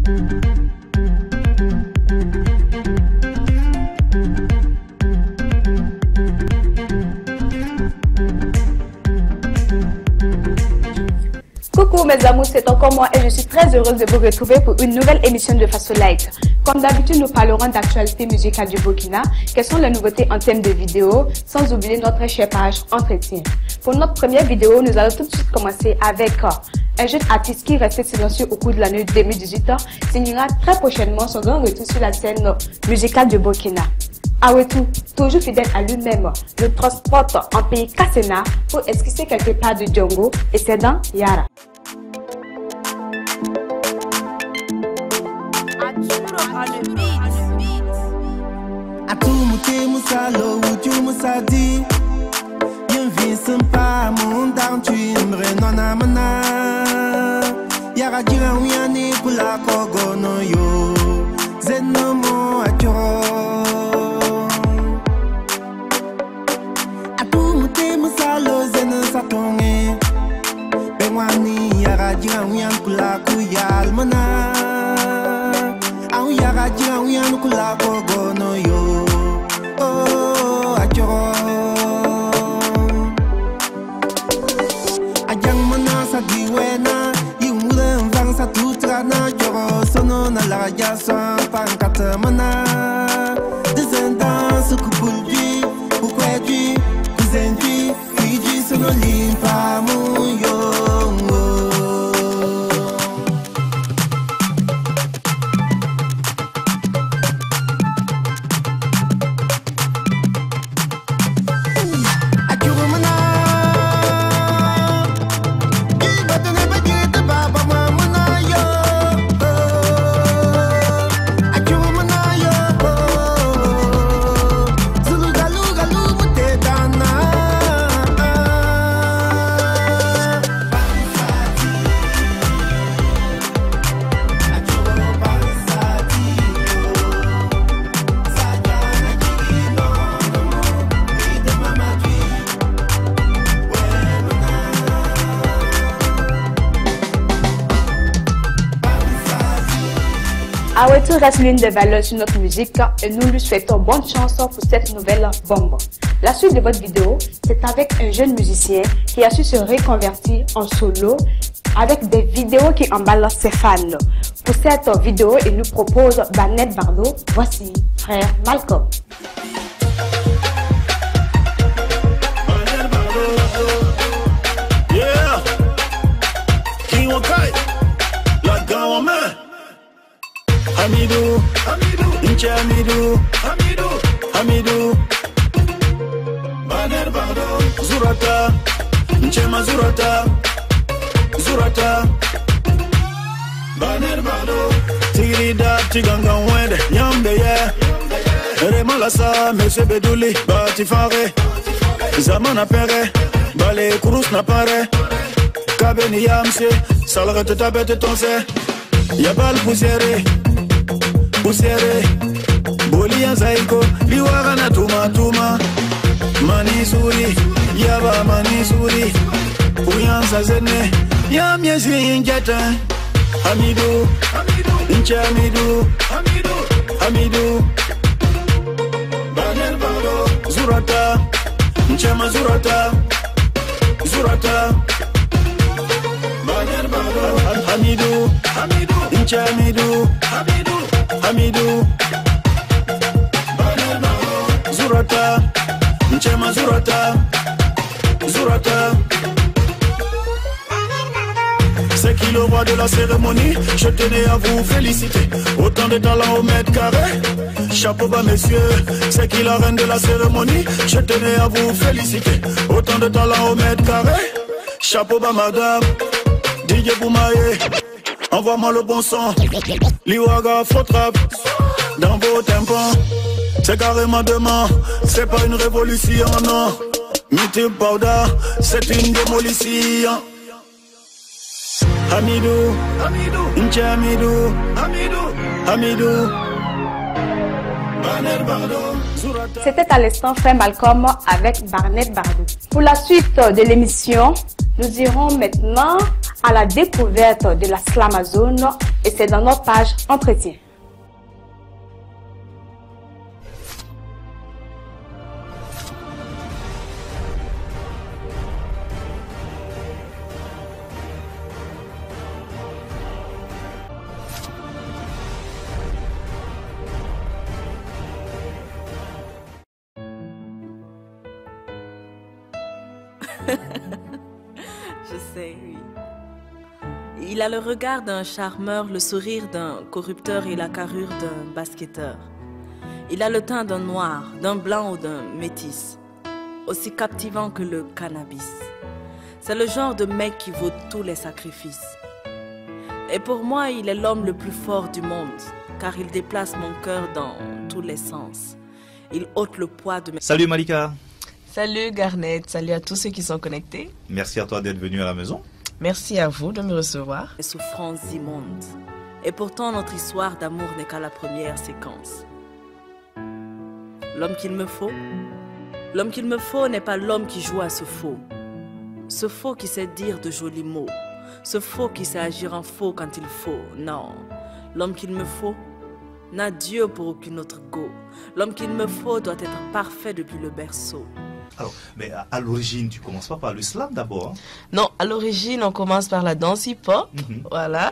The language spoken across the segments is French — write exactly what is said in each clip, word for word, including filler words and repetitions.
Coucou mes amours, c'est encore moi et je suis très heureuse de vous retrouver pour une nouvelle émission de Faso Like. Comme d'habitude, nous parlerons d'actualité musicale du Burkina, quelles sont les nouveautés en termes de vidéos, sans oublier notre cher page entretien. Pour notre première vidéo, nous allons tout de suite commencer avec un jeune artiste qui restait silencieux au cours de l'année deux mille dix-huit, signera très prochainement son grand retour sur la scène musicale du Burkina. Awetou, toujours fidèle à lui-même, le transporte en pays Kassena pour esquisser quelque part de Django et c'est dans Yara. Atumuke musalo uju musadi yen vincent pa mundan tuimbre nona mana Yara jira wiani kula kogo no yo zenomo achoro Atumuke musalo zeno satonge Bengwani yara jira wiani kula kuyal mana Au yara jira wiani kula kogo no yo Oh, achoro Ajang mana sa diwena Yumura mvang sa tutra na joro Sono na la jasa pankata mana Descendant su kupulji Ukweji, kuzenji Fiji sono limpa muyongo Awetou reste l'une des valeurs sur notre musique et nous lui souhaitons bonne chance pour cette nouvelle bombe. La suite de votre vidéo, c'est avec un jeune musicien qui a su se reconvertir en solo avec des vidéos qui emballent ses fans. Pour cette vidéo, il nous propose Barnett Bardot. Voici Frère Malcolm. Yeah, King Wakai, la gamme. Hamidou, Hamidou, Inche Hamidou, Hamidou, Hamidou, Barnett Bardot, Zurata, Nchema Zurata, Zurata, Barnett Bardot, Tigida, Tiganga Wende, Nyambe ye, Remalasa, Monsieur Bedouli, Batifare, Zamana Pere, Bale Kurus Napare, Kabeni Yamse, Salarete Tabete Tonse, Yabal Poussiere. Poussiere, Bolia Zaiko, Liwara na Tuma Tuma, Manisuri, Yaba Manisuri, Puyansa Zene, Yam Yasi Injata, Hamidou, Incha Hamidou, Hamidou, Barnett Bardot, Zurata, Nchema Zurata, Zurata, Barnett Bardot, Hamidou, Incha Hamidou, Hamidou, Barnett Bardot, Zurata, Nchema Zurata, Zurata. C'est qui le roi de la cérémonie, je tenais à vous féliciter. Autant de talent au mètre carré, chapeau bas messieurs. C'est qui la reine de la cérémonie, je tenais à vous féliciter. Autant de talent au mètre carré, chapeau bas madame, D J Boumaye. Envoie-moi le bon son, Liwaga faut trap dans vos tympans. C'est carrément demain, c'est pas une révolution, non. Mythic Powder, c'est une démolition. Hamidou, Hamidou, Incha Hamidou, Hamidou, Hamidou, Barnett Bardot. C'était à l'instant Frère Malcolm avec Barnett Bardot. Pour la suite de l'émission, nous irons maintenant à la découverte de la Slamazone et c'est dans notre page Entretien. Je sais, oui. Il a le regard d'un charmeur, le sourire d'un corrupteur et la carrure d'un basketteur. Il a le teint d'un noir, d'un blanc ou d'un métis, aussi captivant que le cannabis. C'est le genre de mec qui vaut tous les sacrifices. Et pour moi, il est l'homme le plus fort du monde, car il déplace mon cœur dans tous les sens. Il ôte le poids de mes... Salut Malika. Salut Garnett, salut à tous ceux qui sont connectés. Merci à toi d'être venu à la maison. Merci à vous de me recevoir. Les souffrances immondes. Et pourtant, notre histoire d'amour n'est qu'à la première séquence. L'homme qu'il me faut, l'homme qu'il me faut n'est pas l'homme qui joue à ce faux. Ce faux qui sait dire de jolis mots. Ce faux qui sait agir en faux quand il faut. Non, l'homme qu'il me faut n'a Dieu pour aucune autre go. L'homme qu'il me faut doit être parfait depuis le berceau. Alors, mais à, à l'origine, tu commences pas par le slam d'abord, hein? Non, à l'origine, on commence par la danse hip-hop. Mm-hmm. Voilà.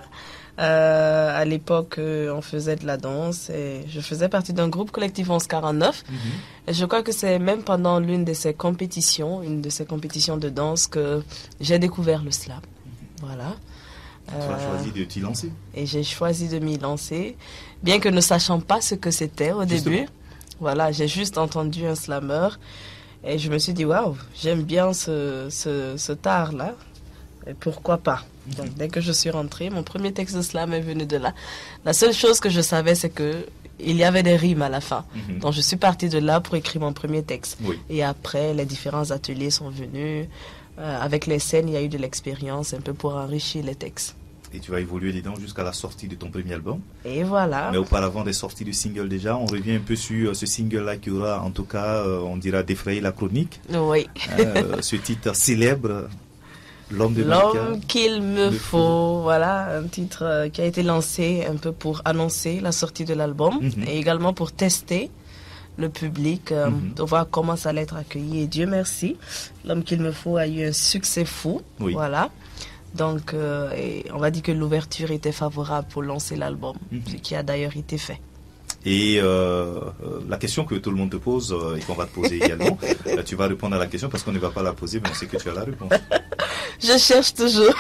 Euh, à l'époque, euh, on faisait de la danse et je faisais partie d'un groupe collectif onze quarante-neuf. Mm-hmm. Et je crois que c'est même pendant l'une de ces compétitions, une de ces compétitions de danse, que j'ai découvert le slam. Mm-hmm. Voilà. Tu as euh, choisi de t'y lancer. Et j'ai choisi de m'y lancer, bien que ne sachant pas ce que c'était au Justement. début. Voilà, j'ai juste entendu un slammer. Et je me suis dit, waouh, j'aime bien ce, ce, ce art-là. Et pourquoi pas? Mm-hmm. Donc, dès que je suis rentrée, mon premier texte de slam est venu de là. La seule chose que je savais, c'est que il y avait des rimes à la fin. Mm-hmm. Donc, je suis partie de là pour écrire mon premier texte. Oui. Et après, les différents ateliers sont venus. Euh, avec les scènes, il y a eu de l'expérience un peu pour enrichir les textes. Et tu vas évoluer dedans jusqu'à la sortie de ton premier album. Et voilà. Mais auparavant des sorties de singles déjà, on revient un peu sur ce single-là qui aura, en tout cas, euh, on dira défrayer la chronique. Oui. Euh, ce titre célèbre, L'homme de Malika. L'homme qu'il me faut. faut. Voilà, un titre euh, qui a été lancé un peu pour annoncer la sortie de l'album mm-hmm. et également pour tester le public, euh, mm-hmm. de voir comment ça allait être accueilli. Et Dieu merci, L'homme qu'il me faut a eu un succès fou. Oui. Voilà. Donc, euh, et on va dire que l'ouverture était favorable pour lancer l'album, mm-hmm. ce qui a d'ailleurs été fait. Et euh, la question que tout le monde te pose euh, et qu'on va te poser également, euh, tu vas répondre à la question parce qu'on ne va pas la poser, mais on sait que tu as la réponse. Je cherche toujours.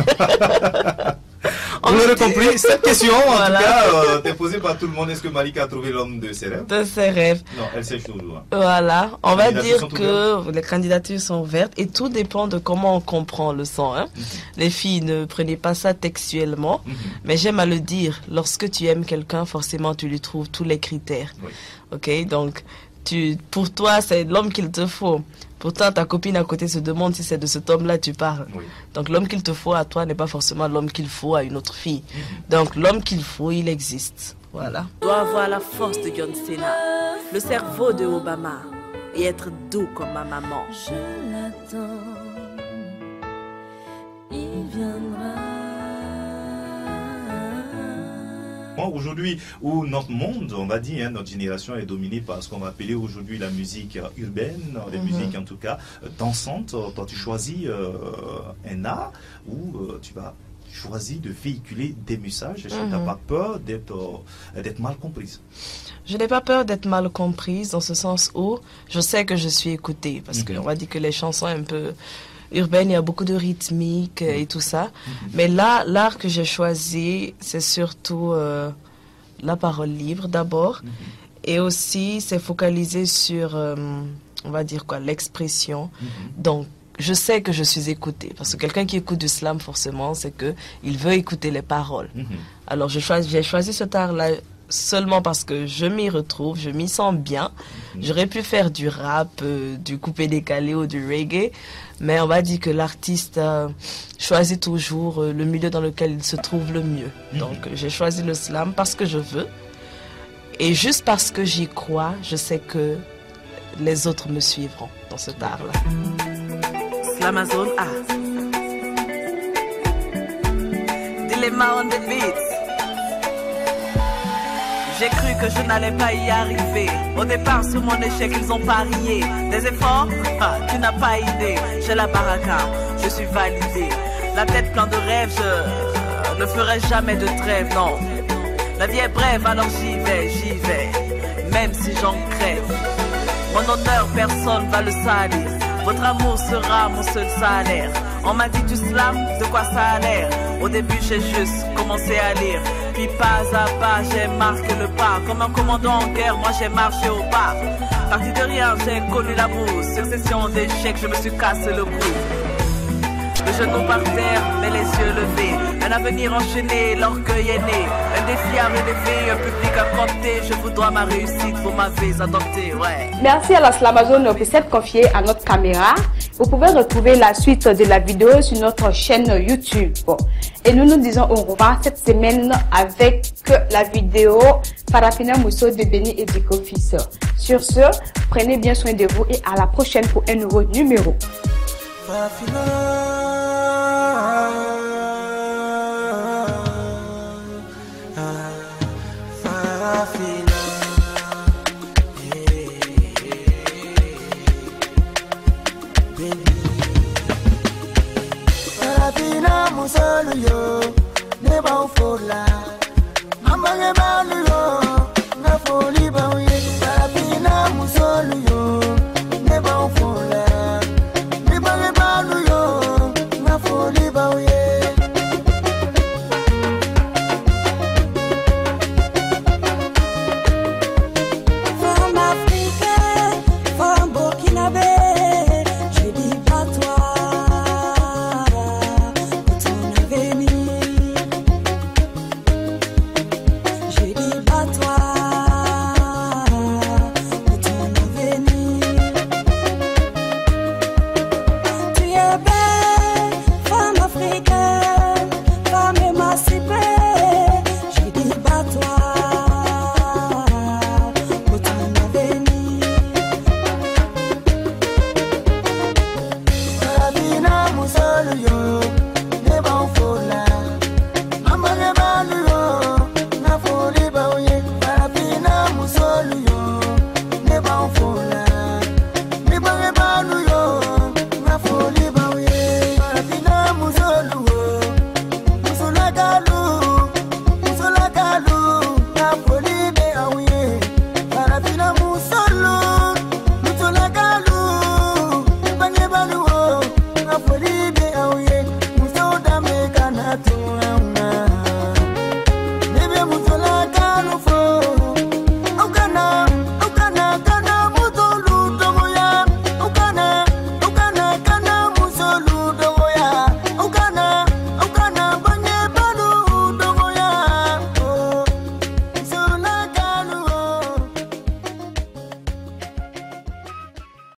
Vous l'aurez compris, cette question, voilà. En tout cas, euh, est posée par tout le monde. Est-ce que Malika a trouvé l'homme de ses rêves? De ses rêves. Non, elle sait toujours. Hein. Voilà, on va dire que les candidatures sont ouvertes et tout dépend de comment on comprend le son. Hein. Mm-hmm. Les filles, ne prenez pas ça textuellement, mm-hmm. mais j'aime à le dire. Lorsque tu aimes quelqu'un, forcément, tu lui trouves tous les critères. Oui. Ok, donc tu, pour toi, c'est l'homme qu'il te faut. Pourtant, ta copine à côté se demande si c'est de cet homme-là tu parles. Oui. Donc, l'homme qu'il te faut à toi n'est pas forcément l'homme qu'il faut à une autre fille. Mm-hmm. Donc, l'homme qu'il faut, il existe. Voilà. Doit avoir la force de John Cena, le cerveau de Obama et être doux comme ma maman. Je l'attends, il viendra. Aujourd'hui, où notre monde, on va dire, hein, notre génération est dominée par ce qu'on va appeler aujourd'hui la musique urbaine, les mm-hmm. musiques en tout cas dansantes. Toi, tu choisis euh, un art où euh, tu vas choisir de véhiculer des messages. Est-ce que mm-hmm. tu n'as pas peur d'être euh, d'être mal comprise? Je n'ai pas peur d'être mal comprise dans ce sens où je sais que je suis écoutée. Parce mm-hmm. qu'on va dire que les chansons un peu urbaine, il y a beaucoup de rythmique euh, et tout ça. Mm-hmm. Mais là, l'art que j'ai choisi, c'est surtout euh, la parole libre d'abord. Mm-hmm. Et aussi, c'est focalisé sur, euh, on va dire quoi, l'expression. Mm-hmm. Donc, je sais que je suis écoutée. Parce que quelqu'un qui écoute du slam, forcément, c'est qu'il veut écouter les paroles. Mm-hmm. Alors, je choisis, j'ai choisi cet art-là seulement parce que je m'y retrouve, je m'y sens bien. Mmh. J'aurais pu faire du rap, euh, du coupé-décalé ou du reggae, mais on va dire que l'artiste euh, choisit toujours euh, le milieu dans lequel il se trouve le mieux. Mmh. Donc j'ai choisi le slam parce que je veux, et juste parce que j'y crois, je sais que les autres me suivront dans cet art-là. Slamazone A. Dilemma on the beat. J'ai cru que je n'allais pas y arriver. Au départ sur mon échec ils ont parié. Des efforts, ah, tu n'as pas idée. J'ai la baraka, je suis validé. La tête pleine de rêves, je euh, ne ferai jamais de trêve, non. La vie est brève, alors j'y vais, j'y vais. Même si j'en crève. Mon honneur, personne va le salir. Votre amour sera mon seul salaire. On m'a dit tu slams, de quoi ça a l'air. Au début j'ai juste commencé à lire. Puis pas à pas j'ai marqué le pas. Comme un commandant en guerre, moi j'ai marché au pas. Parti de rien, j'ai connu l'amour. Succession d'échecs, je me suis cassé le cou. Le genou par terre, mais les yeux levés. Un avenir enchaîné, l'orgueil est né. Un défi à relever, un public à compter. Je vous dois ma réussite, vous m'avez adopté, ouais. Merci à la Slamazone pour s'être confié à notre caméra. Vous pouvez retrouver la suite de la vidéo sur notre chaîne YouTube. Et nous nous disons au revoir cette semaine avec la vidéo Farafina Mousso de Béni et Diko Fils. Sur ce, prenez bien soin de vous et à la prochaine pour un nouveau numéro. Farafina, Farafina, Farafina musolu yo, ne ba ufola, mama ne ba yo, na foli ba uye. Farafina musolu yo, ne ba ufola. Musola Kalu